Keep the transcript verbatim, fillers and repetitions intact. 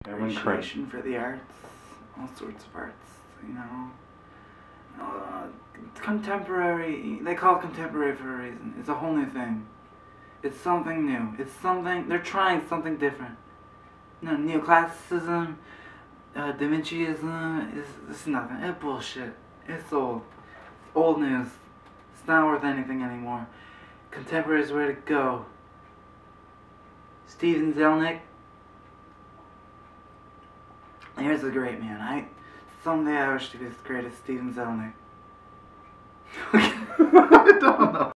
appreciation for the arts, all sorts of arts, you know. Uh, contemporary, they call it contemporary for a reason. It's a whole new thing. It's something new. It's something, they're trying something different. No, neoclassicism, uh, Da Vinciism, is it's nothing. It's bullshit. It's old. It's old news. It's not worth anything anymore. Contemporary is where to go. Steven Zelnick. Here's a great man. I someday I wish to be as great as Steven Zelnick. I don't know.